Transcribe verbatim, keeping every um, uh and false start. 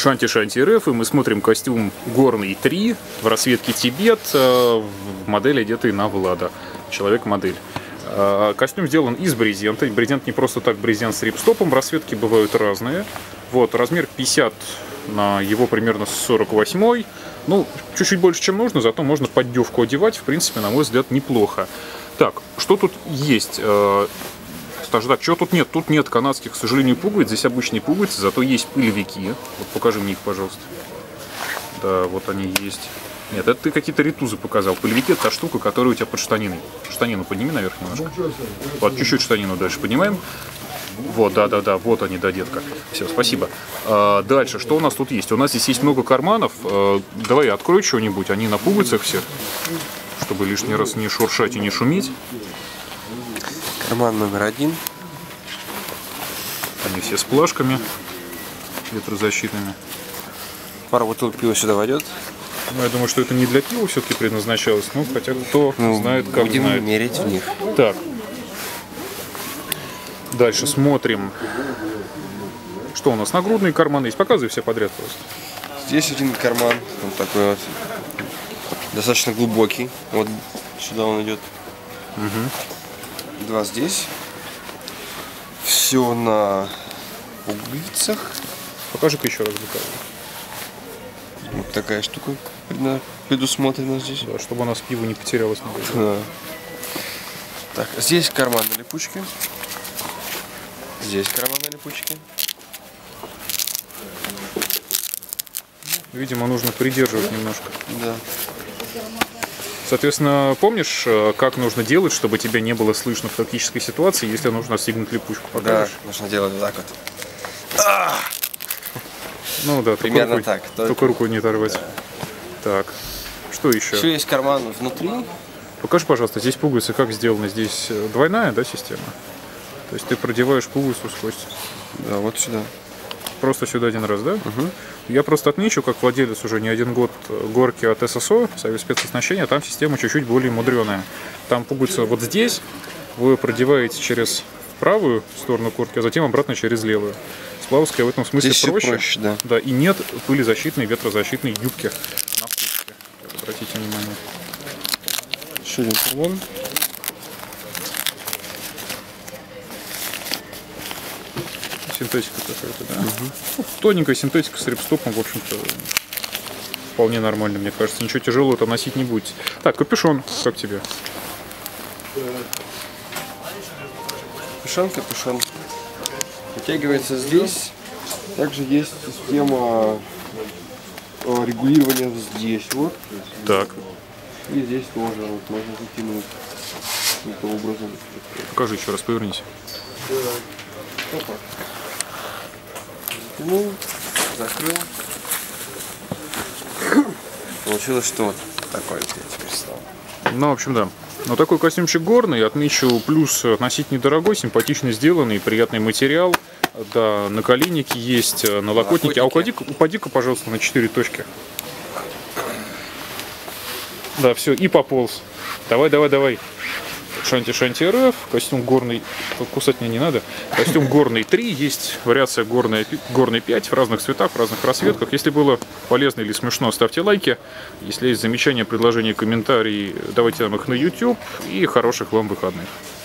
Шанти-Шанти РФ, и мы смотрим костюм Горный три в расцветке Тибет, в модели, одетый на Влада. Человек-модель. Костюм сделан из брезента. Брезент не просто так брезент с рипстопом. Расцветки бывают разные. Вот, размер пятьдесят на его примерно сорок восемь. Ну, чуть-чуть больше, чем нужно, зато можно поддевку одевать. В принципе, на мой взгляд, неплохо. Так, что тут есть? Так, так, чего тут нет? Тут нет канадских, к сожалению, пуговиц. Здесь обычные пуговицы, зато есть пылевики. Вот покажи мне их, пожалуйста. Да, вот они есть. Нет, это ты какие-то ритузы показал. Пылевики — это та штука, которая у тебя под штаниной. Штанину подними наверх немножко. Вот, чуть-чуть штанину дальше поднимаем. Вот, да-да-да, вот они, да, детка. Все, спасибо. А, дальше, что у нас тут есть? У нас здесь есть много карманов. А, давай я открою что-нибудь. Они на пуговицах все, чтобы лишний раз не шуршать и не шуметь. Карман номер один. Они все с плашками ветрозащитными. Пара бутылок пива сюда войдет. Ну, я думаю, что это не для пива все-таки предназначалось. Ну, хотя кто ну, знает, как будем знает. мерить в них. Так. Дальше смотрим. Что у нас? Нагрудные карманы есть. Показывай все подряд просто. Здесь один карман. Вот такой вот. Достаточно глубокий. Вот сюда он идет. Угу. Два здесь. Все на пуговицах. Покажи-ка еще раз буквально. Вот такая штука предусмотрена здесь. Да, чтобы у нас пиво не потерялось. Да. Так, здесь карман на липучке. Здесь карман на липучке. Видимо, нужно придерживать немножко. Да. Соответственно, помнишь, как нужно делать, чтобы тебя не было слышно в тактической ситуации, если нужно отстегнуть липучку? Покажешь? Да, нужно делать вот так вот. Ну да, примерно только рукой, так. Только, только руку не оторвать. Да. Так, что еще? Еще есть карман внутри. Покажи, пожалуйста, здесь пуговицы как сделаны? Здесь двойная, да, система? То есть ты продеваешь пуговицу сквозь. Да, вот сюда. Просто сюда один раз, да? Угу. Я просто отмечу, как владелец уже не один год горки от ССО, Союз спецоснащения, там система чуть-чуть более мудреная. Там пуговица вот здесь, вы продеваете через правую сторону куртки, а затем обратно через левую. Сплавовская в этом смысле здесь проще. проще, да. Да, и нет пылезащитной, ветрозащитной юбки на куртке. Обратите внимание. Еще один карман. Синтетика какая-то, да? Угу. Ну, тоненькая синтетика с рипстопом, в общем-то, вполне нормально, мне кажется. Ничего тяжелого там носить не будете. Так, капюшон, как тебе? Капюшон, капюшон. Вытягивается здесь. Также есть система регулирования здесь вот. Так. И здесь тоже вот можно закинуть таким образом. Покажи еще раз, повернись. Опа. Ну, закрыл. Получилось, что вот такой вот я теперь стал. Ну, в общем, да. Но такой костюмчик горный. Отмечу плюс относительно недорогой, симпатично сделанный, приятный материал. Да, наколенники есть, налокотники. А упади-ка, упади-ка, пожалуйста, на четыре точки. Да, все, и пополз. Давай, давай, давай. Шанти-Шанти РФ, костюм горный, кусать мне не надо. Костюм горный три, есть вариация горный, горный пять в разных цветах, в разных расцветках. Если было полезно или смешно, ставьте лайки. Если есть замечания, предложения, комментарии, давайте нам их на YouTube. И хороших вам выходных.